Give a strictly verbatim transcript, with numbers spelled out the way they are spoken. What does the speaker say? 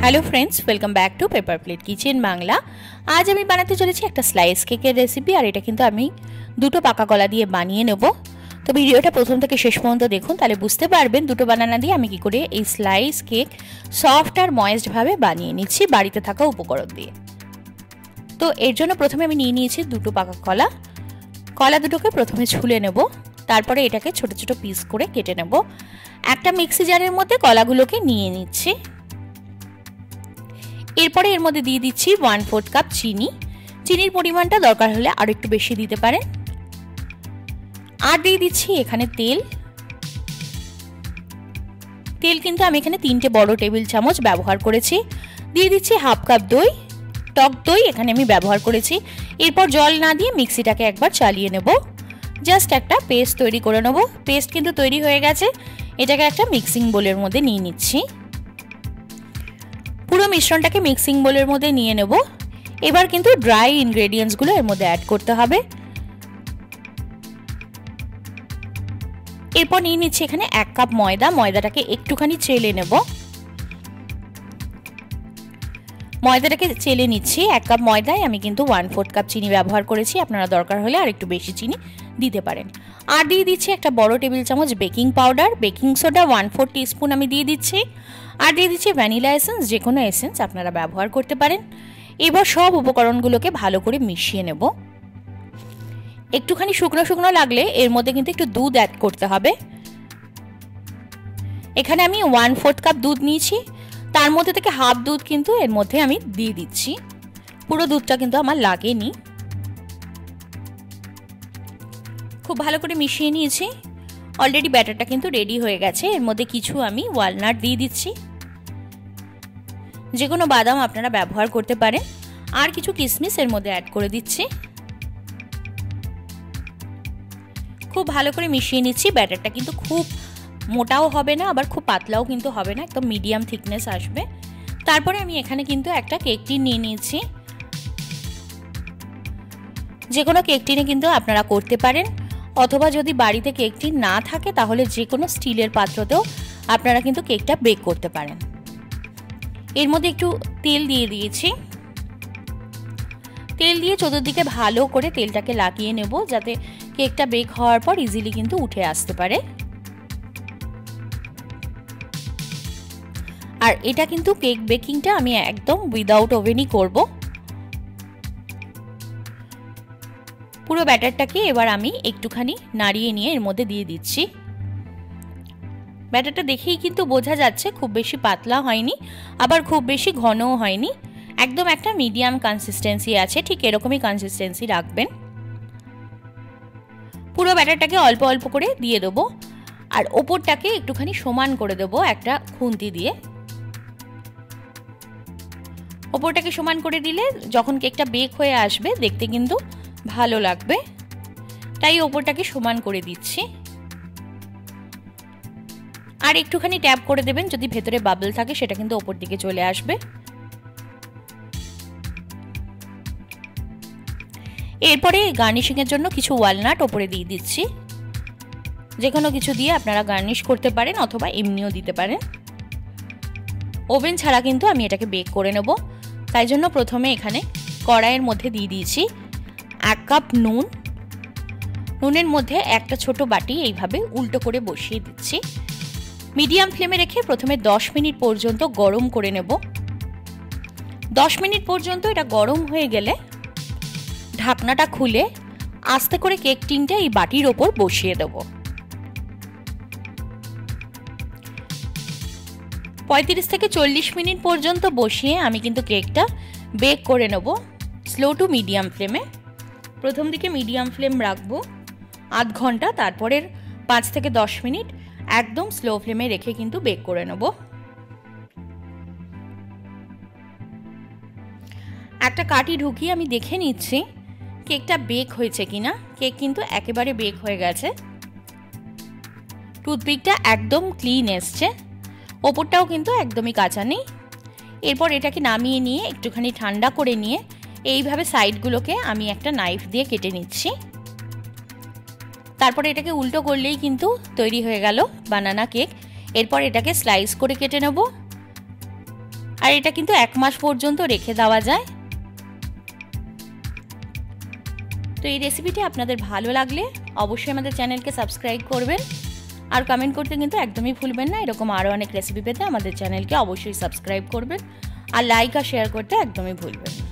Hello friends, welcome back to paper plate kitchen Bangla. आज আমি বানাতে চলেছি একটা স্লাইস কেকের রেসিপি। আর এটা কিন্তু আমি দুটো পাকা কলা দিয়ে বানিয়ে নেব। তো ভিডিওটা প্রথম থেকে শেষ পর্যন্ত দেখুন, তাহলে বুঝতে পারবেন দুটো বানানা দিয়ে আমি কি করে এই স্লাইস কেক সফট আর ময়েস্ট ভাবে বানিয়ে নিচ্ছি বাড়িতে থাকা উপকরণ দিয়ে। তো এর জন্য প্রথমে আমি নিয়ে নিয়েছি দুটো পাকা কলা। কলা দুটোকে প্রথমে ছুলে নেব, তারপরে এটাকে ছোট ছোট পিস করে কেটে নেব। একটা মিক্সি জারের মধ্যে কলাগুলোকে নিয়ে নিচ্ছি। এরপরে এর মধ্যে দিয়ে দিচ্ছি ওয়ান ফোর্থ কাপ চিনি। চিনির পরিমাণটা দরকার হলে আর একটু বেশি দিতে পারেন। আর দিয়ে দিচ্ছি এখানে তেল। তেল কিন্তু আমি এখানে তিনটে বড় টেবিল চামচ ব্যবহার করেছি। দিয়ে দিচ্ছি হাফ কাপ দই, টক দই এখানে আমি ব্যবহার করেছি। এরপর জল না দিয়ে মিক্সিটাকে একবার চালিয়ে নেব, জাস্ট একটা পেস্ট তৈরি করে নেব। পেস্ট কিন্তু তৈরি হয়ে গেছে, এটাকে একটা মিক্সিং বোলের মধ্যে নিয়ে নিচ্ছি। পুরো মিশ্রণটাকে মিক্সিং বোলের মধ্যে নিয়ে নেব। এবার কিন্তু ড্রাই ইনগ্রেডিয়েন্টসগুলো এর মধ্যে অ্যাড করতে হবে। এরপর নিয়ে নিচ্ছি এখানে এক কাপ ময়দা। ময়দাটাকে একটুখানি চেলে নেব। ময়দাটাকে চেলে নিচ্ছি। এক কাপ ময়দায় আমি কিন্তু ওয়ান ফোর্থ কাপ চিনি ব্যবহার করেছি। আপনারা দরকার হলে আর একটু বেশি চিনি দিতে পারেন। আর দিয়ে দিচ্ছি একটা বড় টেবিল চামচ baking powder. Baking soda one four teaspoon আমি দিয়ে দিচ্ছি। আর দিয়ে দিচ্ছি ভ্যানিলা এসেন্স, যে কোনো এসেন্স আপনারা ব্যবহার করতে পারেন। এবার সব উপকরণগুলোকে ভালো করে মিশিয়ে নেব। একটুখানি শুকনো শুকনো লাগলে এর মধ্যে কিন্তু একটু দুধ অ্যাড করতে হবে। এখানে আমি ওয়ান ফোর্থ কাপ দুধ নিয়েছি, তার মধ্যে থেকে হাফ দুধ কিন্তু এর মধ্যে আমি দিয়ে দিচ্ছি। পুরো দুধটা কিন্তু আমার লাগেনি। খুব ভালো করে মিশিয়ে নিয়েছি। অলরেডি ব্যাটারটা কিন্তু রেডি হয়ে গেছে। এর মধ্যে কিছু আমি ওয়ালনাট দিয়ে দিচ্ছি, যে কোনো বাদাম আপনারা ব্যবহার করতে পারেন। আর কিছু কিশমিশ এর মধ্যে অ্যাড করে দিচ্ছি। খুব ভালো করে মিশিয়ে নিচ্ছি। ব্যাটারটা কিন্তু খুব মোটাও হবে না, আবার খুব পাতলাও কিন্তু হবে না, একদম মিডিয়াম থিকনেস আসবে। তারপরে আমি এখানে কিন্তু একটা কেক টিন নিয়ে নিয়েছি। যে কোনো কেক টিনে কিন্তু আপনারা করতে পারেন, অথবা যদি বাড়িতে কেক টিন না থাকে তাহলে যে কোনো স্টিলের পাত্রতেও আপনারা কিন্তু কেকটা বেক করতে পারেন। এর মধ্যে একটু তেল দিয়ে দিয়েছি। তেল দিয়ে চতুর্দিকে ভালো করে তেলটাকে লাগিয়ে নেব, যাতে কেকটা বেক হওয়ার পর ইজিলি কিন্তু উঠে আসতে পারে। আর এটা কিন্তু কেক বেকিংটা আমি একদম উইদাউট ওভেনই করব। পুরো ব্যাটারটাকে এবার আমি একটুখানি নাড়িয়ে নিয়ে এর মধ্যে দিয়ে দিচ্ছি। ব্যাটারটা দেখেই কিন্তু বোঝা যাচ্ছে খুব বেশি পাতলা হয়নি, আবার খুব বেশি ঘনও হয়নি, একদম একটা মিডিয়াম কনসিস্টেন্সি আছে। ঠিক এরকমই কনসিস্টেন্সি রাখবেন। পুরো ব্যাটারটাকে অল্প অল্প করে দিয়ে দেবো, আর ওপরটাকে একটুখানি সমান করে দেবো একটা খুন্তি দিয়ে। ওপরটাকে সমান করে দিলে যখন কেকটা বেক হয়ে আসবে দেখতে কিন্তু ভালো লাগবে, তাই ওপরটাকে সমান করে দিচ্ছি। আর একটুখানি ট্যাপ করে দেবেন, যদি ভেতরে বাবল থাকে সেটা কিন্তু ওপর দিকে চলে আসবে। এরপরে গার্নিশিং এর জন্য কিছু ওয়ালনাট ওপরে দিয়ে দিচ্ছি। যে কোনো কিছু দিয়ে আপনারা গার্নিশ করতে পারেন, অথবা এমনিও দিতে পারেন। ওভেন ছাড়া কিন্তু আমি এটাকে বেক করে নেব, তাই জন্য প্রথমে এখানে কড়াইয়ের মধ্যে দিয়ে দিয়েছি এক কাপ নুন। নুনের মধ্যে একটা ছোট বাটি এইভাবে উল্টো করে বসিয়ে দিচ্ছি। মিডিয়াম ফ্লেমে রেখে প্রথমে দশ মিনিট পর্যন্ত গরম করে নেব। দশ মিনিট পর্যন্ত এটা গরম হয়ে গেলে ঢাকনাটা খুলে আস্তে করে কেক টিনটা এই বাটির ওপর বসিয়ে দেব। পঁয়ত্রিশ থেকে চল্লিশ মিনিট পর্যন্ত বসিয়ে আমি কিন্তু কেকটা বেক করে নেব স্লো টু মিডিয়াম ফ্লেমে। প্রথম দিকে মিডিয়াম ফ্লেম রাখবো আধ ঘন্টা, তারপরের পাঁচ থেকে দশ মিনিট একদম স্লো ফ্লেমে রেখে কিন্তু বেক করে নেব। একটা কাঠি ঢুকিয়ে আমি দেখে নিচ্ছি কেকটা বেক হয়েছে কিনা। কেক কিন্তু একেবারে বেক হয়ে গেছে। টুথপিকটা একদম ক্লিন এসছে, ওপরটাও কিন্তু একদমই কাঁচা নেই। এরপর এটাকে নামিয়ে নিয়ে একটুখানি ঠান্ডা করে নিয়ে এইভাবে সাইডগুলোকে আমি একটা নাইফ দিয়ে কেটে নিচ্ছি। তারপরে এটাকে উল্টো করলেই কিন্তু তৈরি হয়ে গেল বানানা কেক। এরপর এটাকে স্লাইস করে কেটে নেব। আর এটা কিন্তু এক মাস পর্যন্ত রেখে দেওয়া যায়। তো এই রেসিপিটি আপনাদের ভালো লাগলে অবশ্যই আমাদের চ্যানেলকে সাবস্ক্রাইব করবেন আর কমেন্ট করতে কিন্তু একদমই ভুলবেন না। এরকম আরও অনেক রেসিপি পেতে আমাদের চ্যানেলকে অবশ্যই সাবস্ক্রাইব করবেন আর লাইক আর শেয়ার করতে একদমই ভুলবেন না।